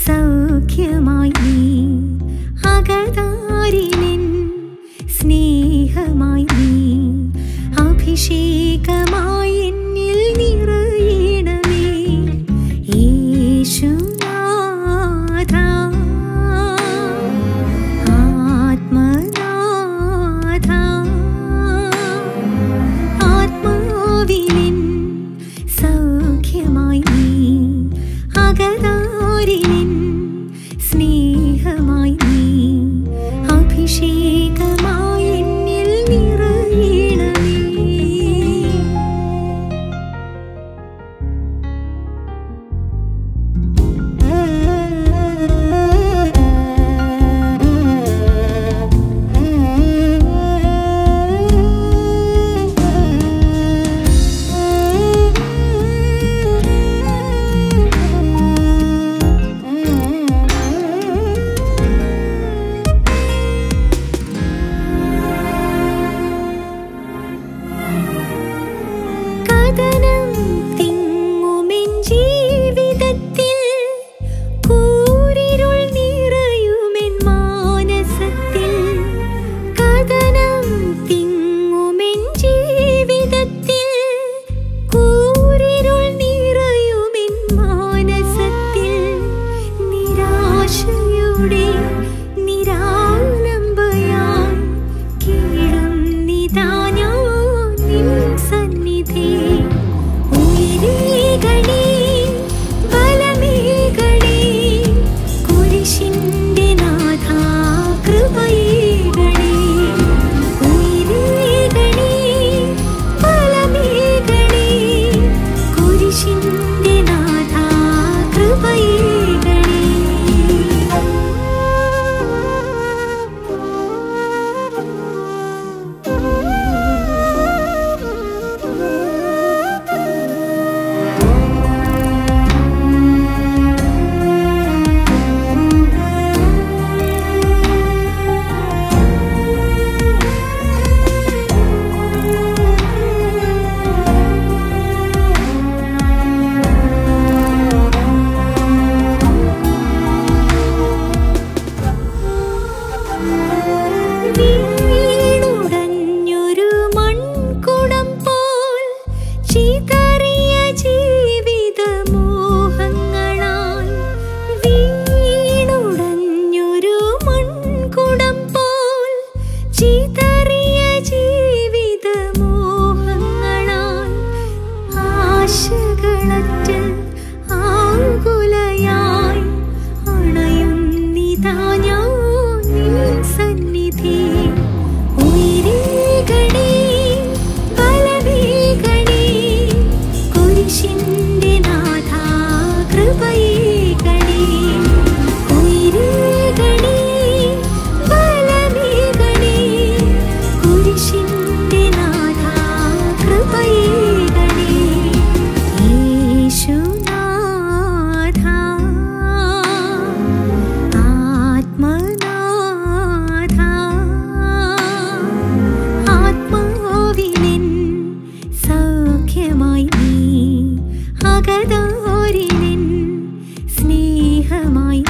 സൗഖ്യമായി നീ, അകതാരിനിൻ സ്നേഹമായി നീ, അഭിഷേകമായി എന്നിൽ നിറയണമേ യേശുനാഥ. ആത്മനാഥ, ആത്മാവിനിൻ സൗഖ്യമായി നീ, അകതാരിനിൻ സ്നേഹമായി നീ, അഭിഷേകമായി എന്നിൽ നിറയണമേ. കഥനം തിങ്ങുമെൻ ജീവിതത്തിൽ, കൂരിരുൾ നിറയുമെൻ മാനസത്തിൽ. കഥനം തിങ്ങുമെൻ ജീവിതത്തിൽ, കൂരിരുൾ നിറയുമെൻ മാനസത്തിൽ. നിരാശയുടെ നിരാലംബയായി കീഴുന്നിതാ ഞാൻ നിൻ സന്നിധി. ഉയരേകണേ, ബലമേകണേ, കുരിശിന്റെ നാഥാ കൃപയേകണേ. ഉയരേകണേ, ബലമേകണേ, കുരിശിന്റെ നാഥാ കൃപയേകണേ. വീണുടഞ്ഞൊരു മൺകുടം പോൽ ചിതറിയ ജീവിതമോഹങ്ങളാൽ. വീണുടഞ്ഞൊരു മൺകുടം പോൽ ചിതറിയ ജീവിതമോഹങ്ങളാൽ. ആശകളറ്റ് ആകുലയായി അണയുന്നിതാ ഞാൻ നിൻ സന്നിധി. ഉയരേകണേ, ബലമേകണേ, കുരിശിന്റെ നാഥാ കൃപയേകണേ. ഉയരേകണേ, ബലമേകണേ, കുരിശിന്റെ നാഥാ കൃപയേകണേ യേശുനാഥ. ആത്മനാഥ, ആത്മാവിനിൻ സൗഖ്യമായി നീ, അകതാരിനിൻ സ്നേഹമായി